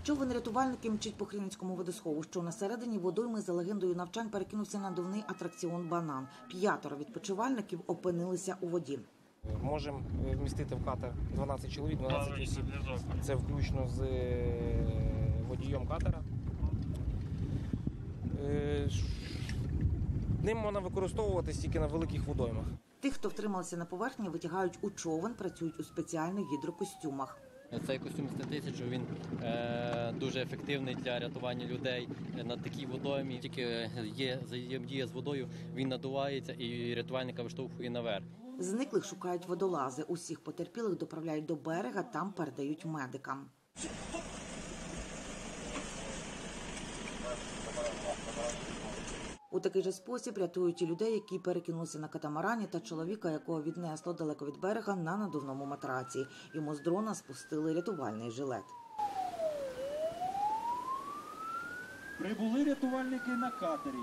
Човен-рятувальники мчить по Хринницькому водосховищу. На середині водойми за легендою навчань перекинувся надувний атракціон «Банан». 5 відпочивальників опинилися у воді. Можемо вмістити в катер 12 чоловік, 12 осіб. Це включно з водієм катера. Ним можна використовуватись тільки на великих водоймах. Тих, хто втримався на поверхні, витягають у човен, працюють у спеціальних гідрокостюмах. Цей костюм С-1000, він дуже ефективний для рятування людей на такій водоймі. Тільки взаємодія з водою, він надувається і рятувальника виштовхує наверх. Зниклих шукають водолази. Усіх потерпілих доправляють до берега, там передають медикам. У такий же спосіб рятують і людей, які перекинулися на катамарані, та чоловіка, якого віднесло далеко від берега на надувному матраці. Йому з дрона спустили рятувальний жилет. Прибули рятувальники на катері.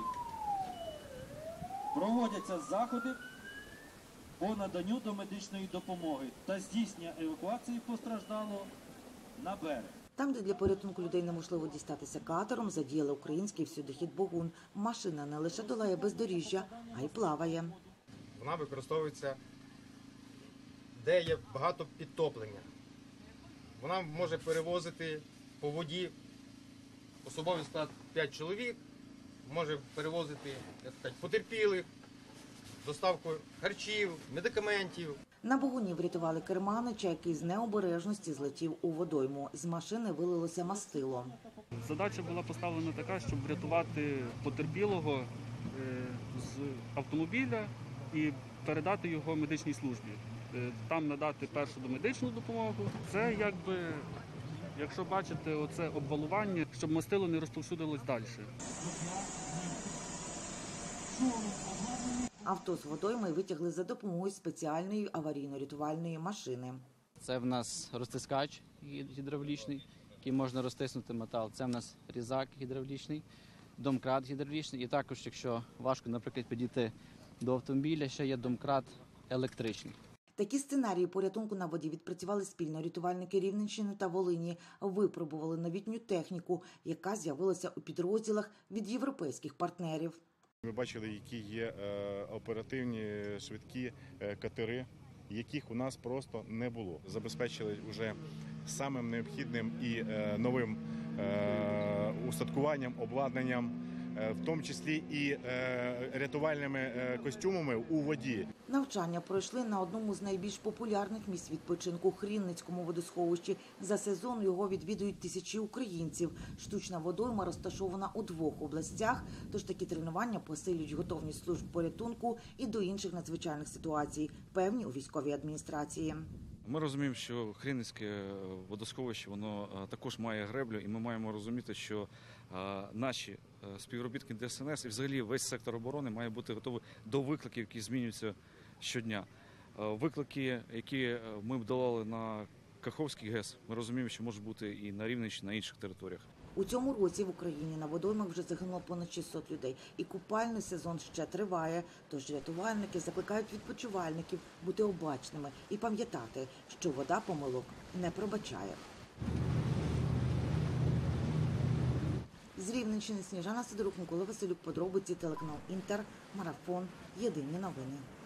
Проводяться заходи по наданню домедичної допомоги та здійснення евакуації постраждалого на берег. Там, де для порятунку людей неможливо дістатися катером, задіяли український всюдихід «Богун». Машина не лише долає бездоріжжя, а й плаває. Вона використовується, де є багато підтоплення. Вона може перевозити по воді особовий склад 5 чоловік, може перевозити потерпілих, доставку харчів, медикаментів. На «Богуні» врятували керманича, який з необережності злетів у водойму. З машини вилилося мастило. Задача була поставлена така, щоб врятувати потерпілого з автомобіля і передати його медичній службі. Там надати першу домедичну допомогу. Це якщо бачите, оце обвалування, щоб мастило не розповсюдилось далі. Авто з водойми витягли за допомогою спеціальної аварійно-рятувальної машини. Це в нас розтискач гідравлічний, який можна розтиснути метал. Це в нас різак гідравлічний, домкрат гідравлічний. І також, якщо важко, наприклад, підійти до автомобіля, ще є домкрат електричний. Такі сценарії порятунку на воді відпрацювали спільно рятувальники Рівненщини та Волині. Випробували новітню техніку, яка з'явилася у підрозділах від європейських партнерів. Ми бачили, які є оперативні, швидкі катери, яких у нас просто не було. Забезпечили вже самим необхідним і новим устаткуванням, обладнанням, в тому числі і рятувальними костюмами у воді. Навчання пройшли на одному з найбільш популярних місць відпочинку – Хринницькому водосховищі. За сезон його відвідують тисячі українців. Штучна водойма розташована у 2 областях, тож такі тренування посилюють готовність служб порятунку і до інших надзвичайних ситуацій, певні у військовій адміністрації. Ми розуміємо, що Хринницьке водосховище, воно також має греблю, і ми маємо розуміти, що наші співробітники ДСНС і взагалі весь сектор оборони має бути готовий до викликів, які змінюються щодня. Виклики, які ми долали на Каховський ГЕС, ми розуміємо, що можуть бути і на Рівненщині, і на інших територіях. У цьому році в Україні на водоймах вже загинуло понад 600 людей. І купальний сезон ще триває. Тож рятувальники закликають відпочивальників бути обачними і пам'ятати, що вода помилок не пробачає. З Рівненщини Сніжана Сидорук, Микола Василюк, подробиці, телеканал Інтер, Марафон, Єдині новини.